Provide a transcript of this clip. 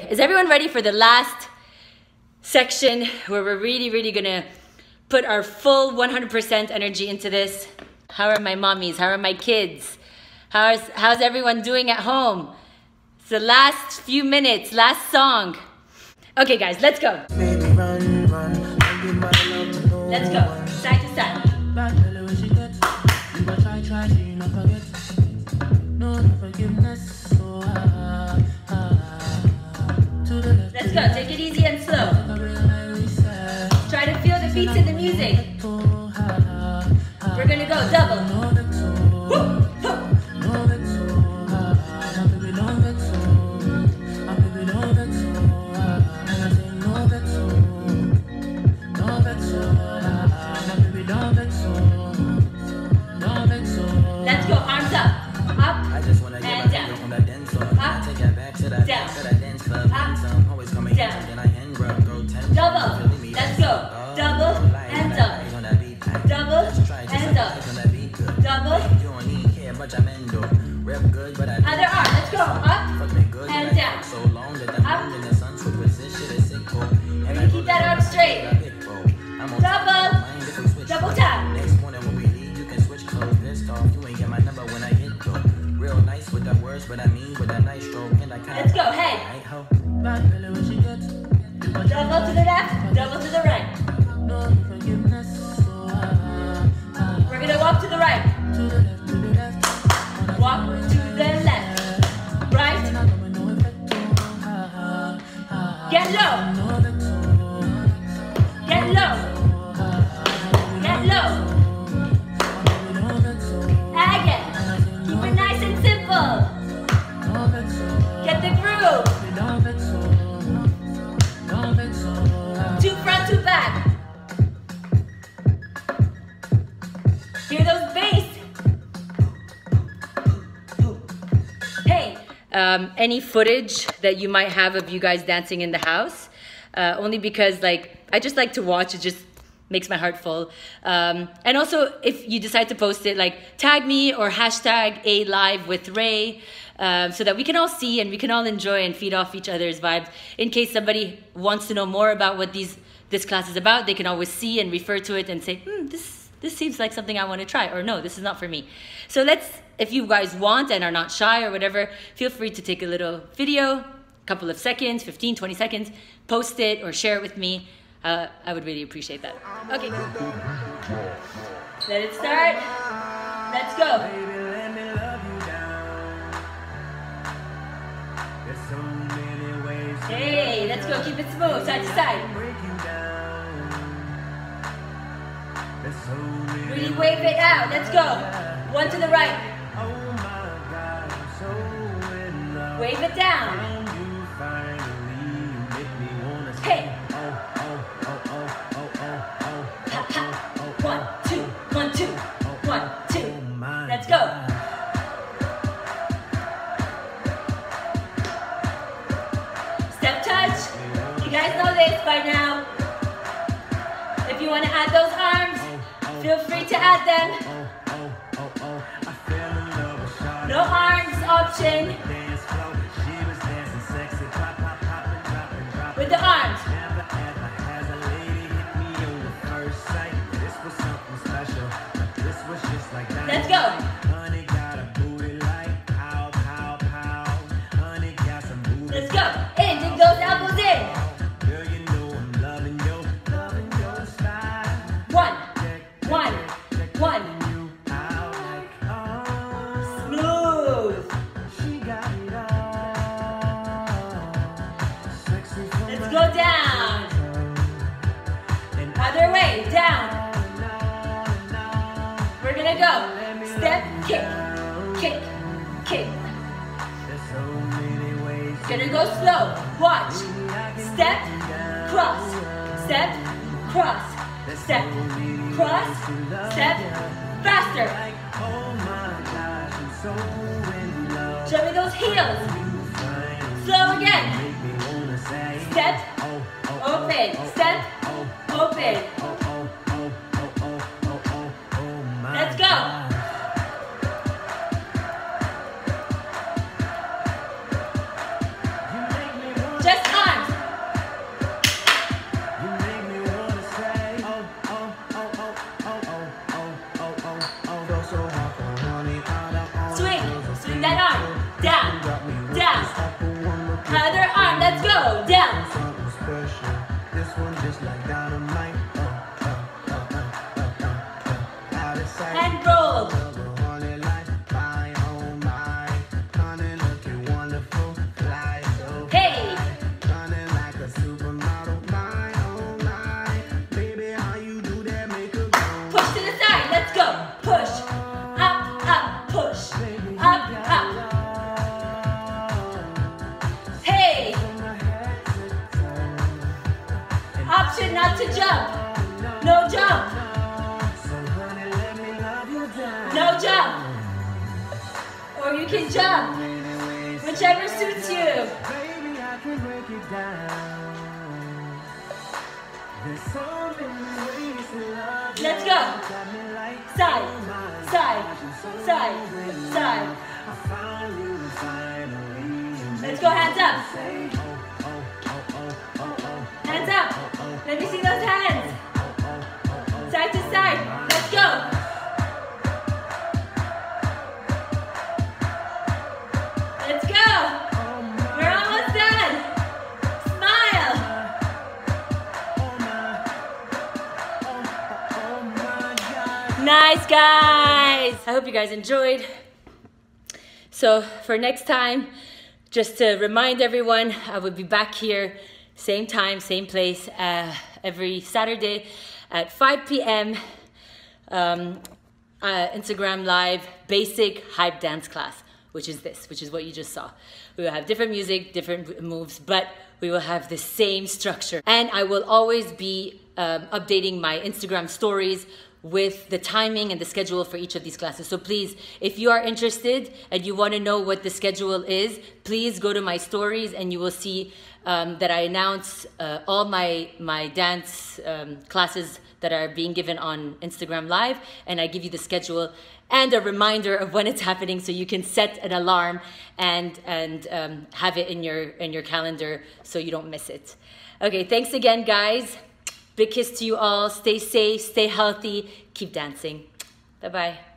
Okay, is everyone ready for the last section where we're really gonna put our full 100% energy into this? How are my mommies? How are my kids? How's everyone doing at home? It's the last few minutes, last song. Okay guys, let's go. Let's go, side to side. Let's go, take it easy and slow. Try to feel the beats in the music. We're gonna go double. Woo, let's go, arms up, and down, up, down, double, let's go, double and up, double and up, double, other arm, let's go, up and down, up, and keep that arm straight, double tap, let's go, head, double to the left, double to the right. We're gonna walk to the right. Walk to the left. Right. Get low. Get low. Get low. Again. Keep it nice and simple. Get the groove. Two front, two back. Hear those bass. Hey, any footage that you might have of you guys dancing in the house, only because I just like to watch, it just makes my heart full. And also if you decide to post it, tag me or hashtag a live with Ray, so that we can all see and we can all enjoy and feed off each other's vibes. In case somebody wants to know more about what this class is about, they can always see and refer to it and say, this seems like something I want to try, or no, this is not for me. So if you guys want and are not shy or whatever, feel free to take a little video, a couple of seconds, 15, 20 seconds, post it or share it with me. I would really appreciate that. Okay. Let it start. Let's go. Hey, let's go. Keep it smooth, side to side. Really wave it out. Let's go. One to the right. Wave it down. Hey. 1, 2, 1, 2, 1, 2. Let's go. Step touch. You guys know this by now. If you want to add those arms, feel free to add them. No arms option. With the arms. Let's go. Let's go. In, dig those elbows in. 1, 1, 1. Smooth. Let's go down. Other way, down. We're gonna go. Step, kick, kick, kick. Gonna go slow. Watch. Step, cross. Step, cross. Step, cross. Step, faster. Show me those heels. Slow again. Step, open. Step, open. Let's go. Just not to jump. No jump. No jump. Or you can jump. Whichever suits you. Let's go. Side, side, side, side. Let's go, hands up. Hands up. Let me see those hands. Side to side. Let's go. Let's go. We're almost done. Smile. Nice, guys. I hope you guys enjoyed. So for next time, just to remind everyone, I will be back here, same time, same place, every Saturday at 5 p.m. Instagram Live, basic hype dance class, which is what you just saw. We will have different music, different moves, but we will have the same structure. And I will always be updating my Instagram stories with the timing and the schedule for each of these classes. So please, if you are interested and you want to know what the schedule is, please go to my stories and you will see that I announce all my dance classes that are being given on Instagram Live, and I give you the schedule and a reminder of when it's happening, so you can set an alarm and have it in your calendar so you don't miss it. Okay, thanks again, guys. Big kiss to you all. Stay safe, stay healthy, keep dancing. Bye-bye.